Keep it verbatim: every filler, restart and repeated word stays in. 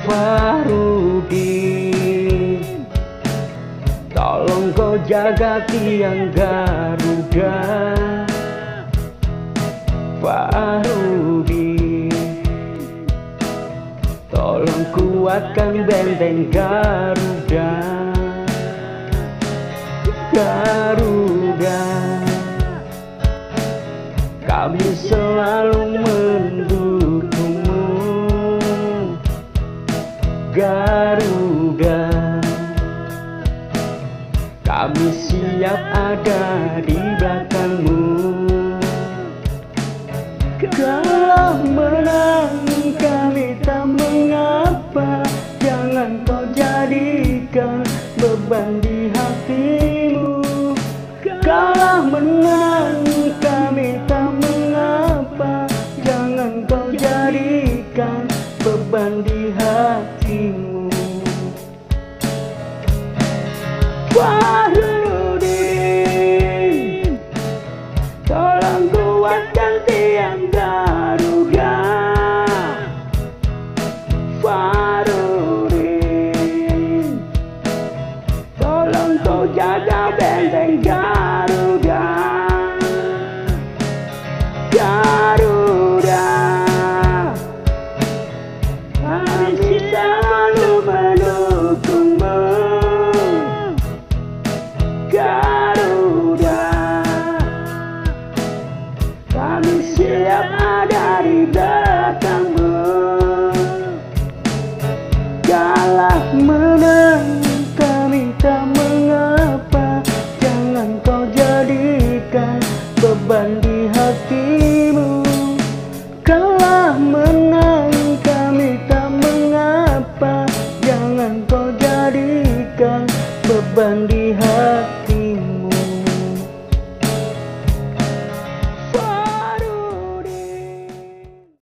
Farudin, tolong kau jaga tiang Garuda. Farudin, tolong kuatkan benteng Garuda. Garuda, kami selalu mendukungmu. Garuda, kami siap ada di belakangmu. Kalah menang kami tak mengapa, jangan kau jadikan beban di hatimu. Kalah menang kami tak mengapa, jangan kau jadikan beban di hatimu. Farudin, tolong kuatkan tiang Garuda. Farudin, tolong kau jaga benteng Garuda. Garuda, kami selalu mendukungmu. Garuda, kami siap ada di belakangmu. Kalah menang kami tak mengapa, jangan kau jadikan beban di hatimu. Kalah menang kami tak mengapa, jangan kau jadikan beban di hatimu.